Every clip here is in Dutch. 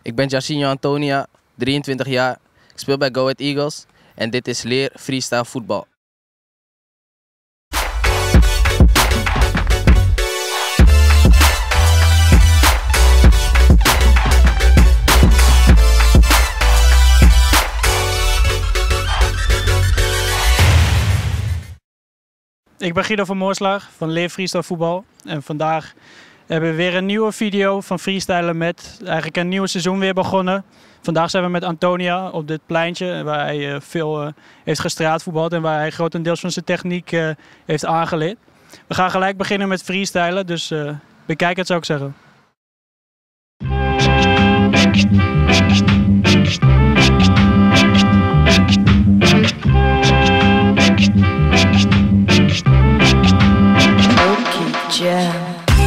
Ik ben Jacinho Antonia, 23 jaar. Ik speel bij Go Ahead Eagles en dit is Leer Freestyle Voetbal. Ik ben Guido van Moorslag van Leer Freestyle Voetbal en vandaag hebben we weer een nieuwe video van freestylen met eigenlijk een nieuw seizoen weer begonnen. Vandaag zijn we met Antonia op dit pleintje waar hij veel heeft gestraatvoetbald en waar hij grotendeels van zijn techniek heeft aangeleerd. We gaan gelijk beginnen met freestylen, dus bekijk het zou ik zeggen. Jam.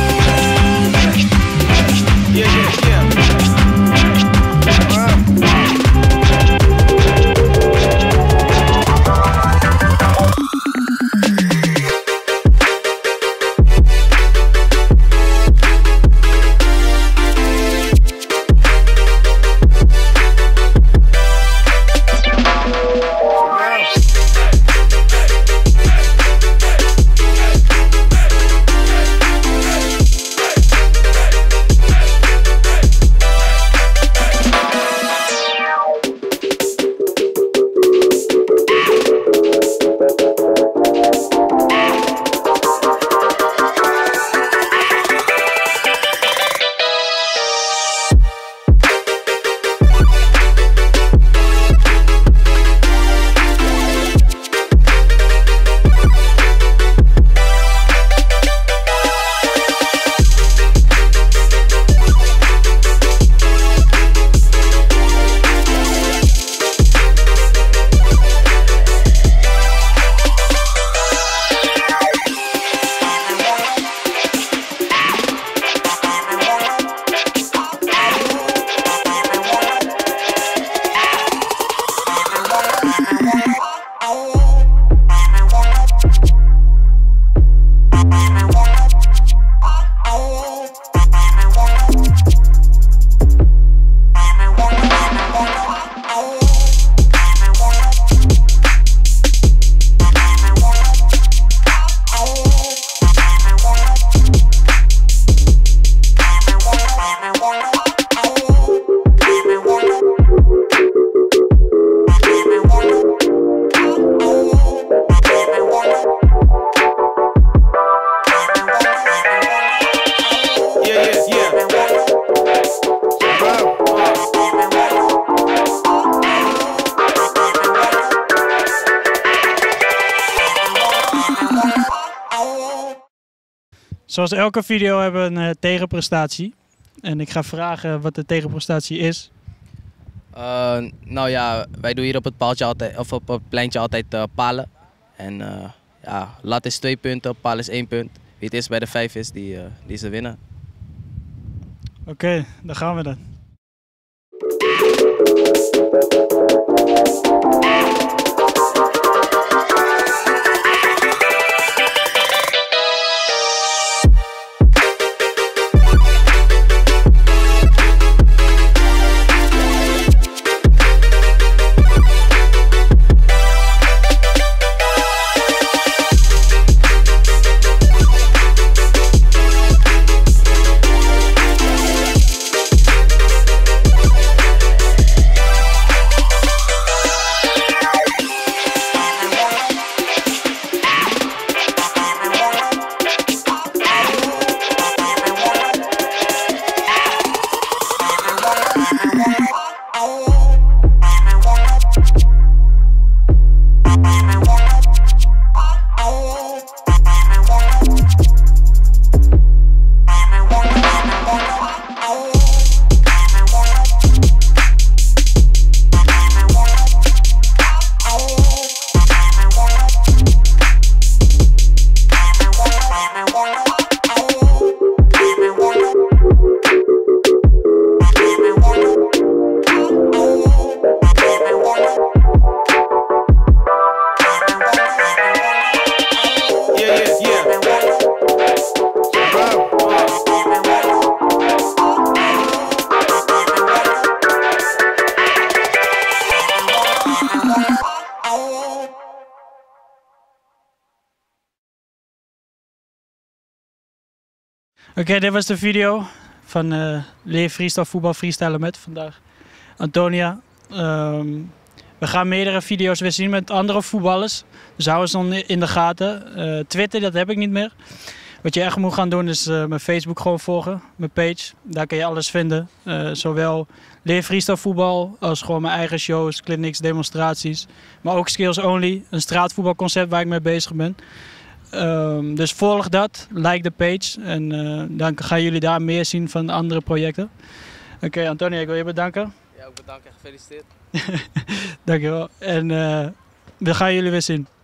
Zoals elke video hebben we een tegenprestatie. En ik ga vragen wat de tegenprestatie is. Nou ja, wij doen hier op het paaltje altijd, of op het pleintje altijd palen. En ja, lat is 2 punten, paal is 1 punt. Wie het eerst bij de 5 is, die is de winnaar. Oké, dan gaan we dan. Oké, dit was de video van Leer Freestyle Voetbal Freestylen met vandaag Antonia. We gaan meerdere video's weer zien met andere voetballers. Dus hou eens dan in de gaten. Twitter, dat heb ik niet meer. Wat je echt moet gaan doen is mijn Facebook gewoon volgen, mijn page. Daar kun je alles vinden. Zowel Leer Freestyle Voetbal als gewoon mijn eigen shows, clinics, demonstraties. Maar ook Skills Only, een straatvoetbalconcept waar ik mee bezig ben. Dus volg dat, like de page en dan gaan jullie daar meer zien van andere projecten. Oké, Antonia, ik wil je bedanken. Ja, ook bedankt en gefeliciteerd. Dankjewel. En we gaan jullie weer zien.